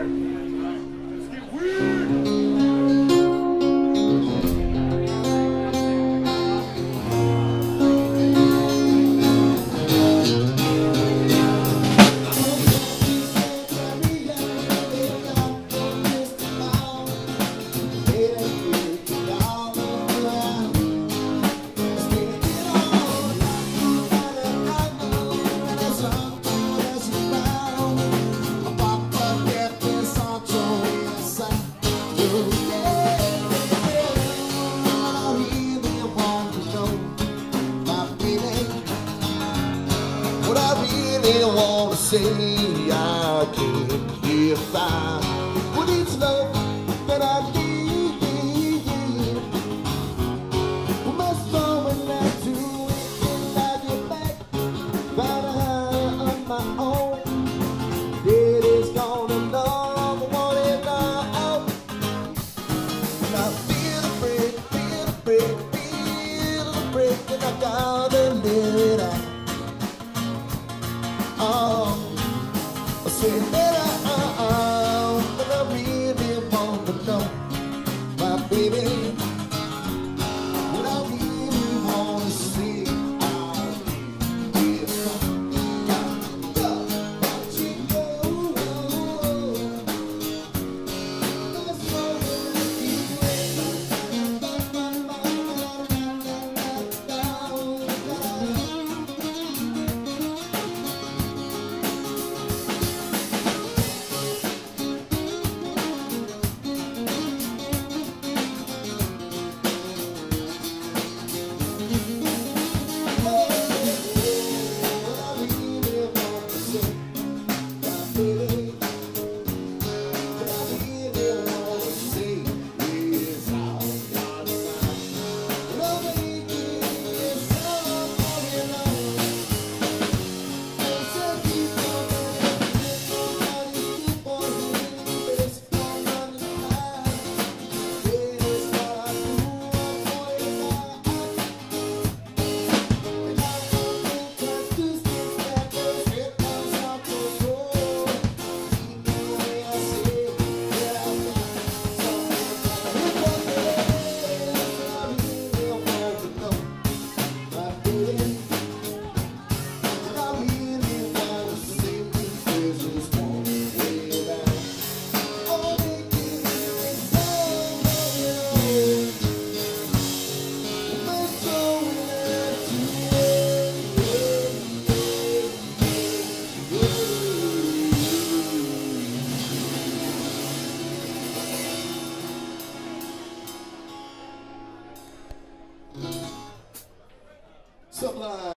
Let's get weird. Want to say I can't if I would it's love that I need. My soul when I do it and I get back by the high on my own. It is gonna know the one and all. And I feel the break, feel the break, feel the break, and I gotta live it out. I said that but I really want to know, my baby, what I really want to see. If I got let you go, that's all Sublime.